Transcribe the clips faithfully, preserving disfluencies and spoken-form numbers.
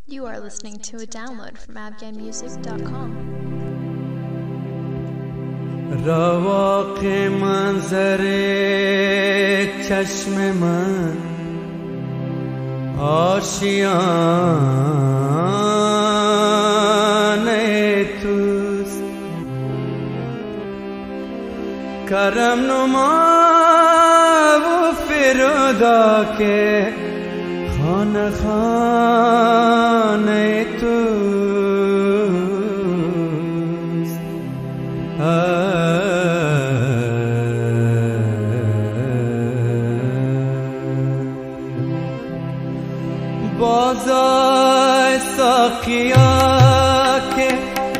You are listening to a download from afghan music dot com. رواق منظر چشم من آشیانه توست، کرم نما و فردا که خانه خانه توست. بازای ساقیا که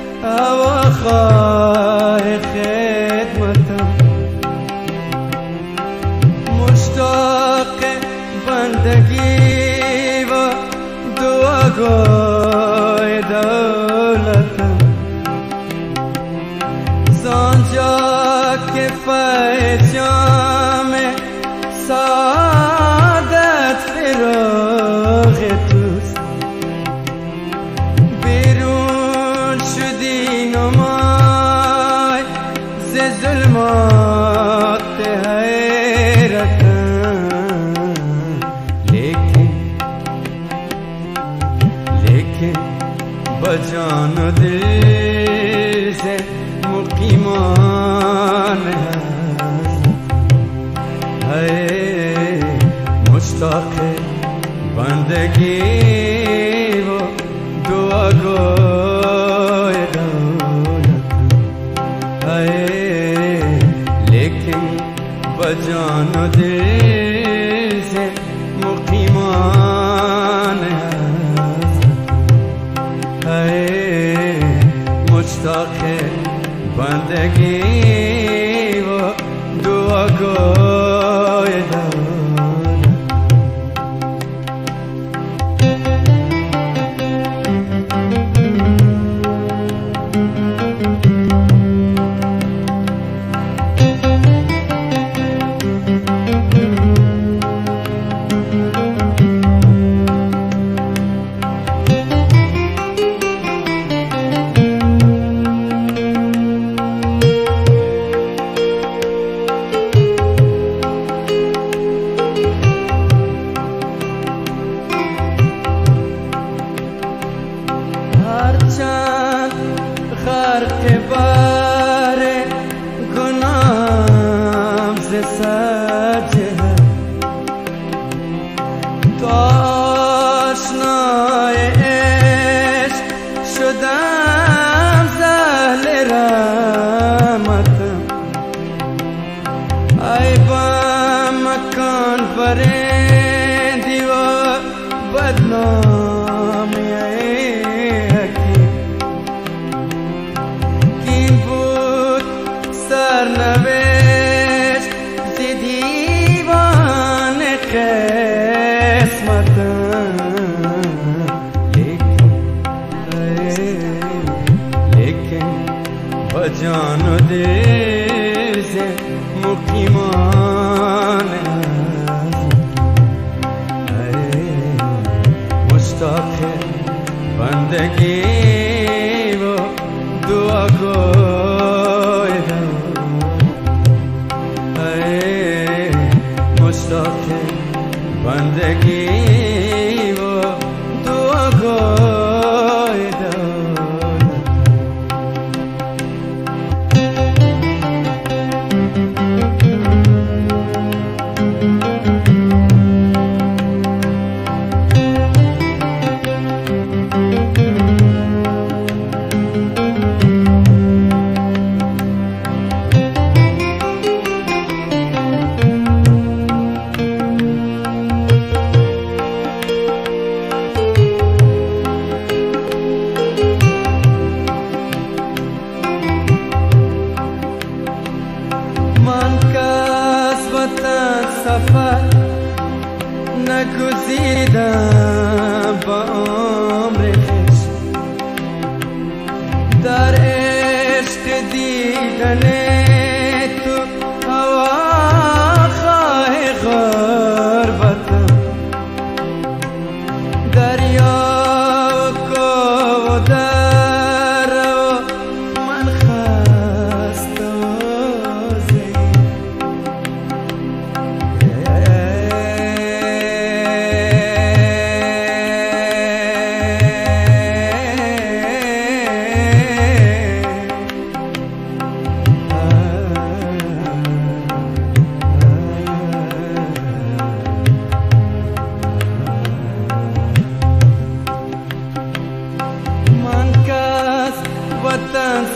اواخای خدمتم، مشتاق بندگی و دعاگوی دولتم، زانجا که فیض جام سعادت فراغ توست. بیرون شدی نمای ز ظلمات حیرتم، لیکن لیکن بجان و دل سے مقیمان ہے، مشتاق بندگی و دعا گوی دولت ہے، لیکن بجان و دل سے مقیمان ہے، مشتاق بندگی و دعا گوی دولت. خرق بار گناهم ز سجه تو آشنای عشق شدم ز اهل رحمتم، عیبم مکان فرندی و بدنامی سرنوشت ز دیوان قسمتم، لیکن بجان و دل سے مقیمان ہے، مشتاق بندگی و دعا گوی ہے، مشتاق بندگی و دعا گوی دولت.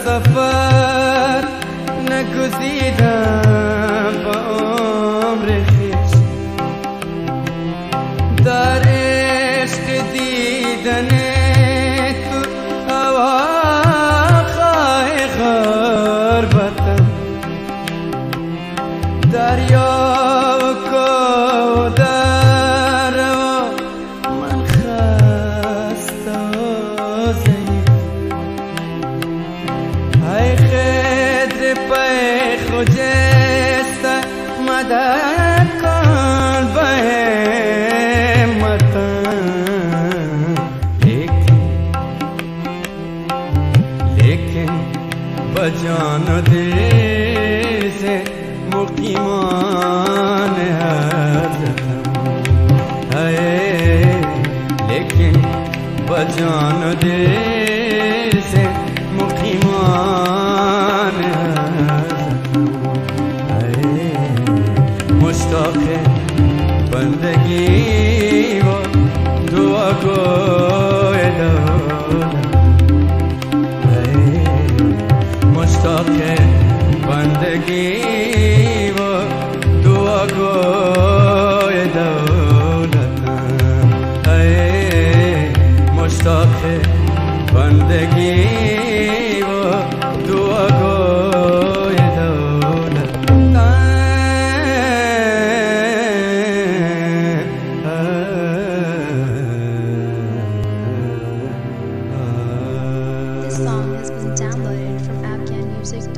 سفر نگزیدم با عمر خویش در عشق دیدن تو هواخواه غربتم دریا و کودر و من خسته و ضعیف ای خضر پی خجسته مدد کن به همتم لیکن لیکن بجان و دل سے مقیمان حضرتم ہے لیکن بجان و دل سے مقیمان حضرتم ہے مشتاق بندگی و دعا گوی دولت ہے مشتاق بندگی و دعا گوی دولتم ہے مشتاق بندگی و دعا گوی دولتم This song has been downloaded from afghan music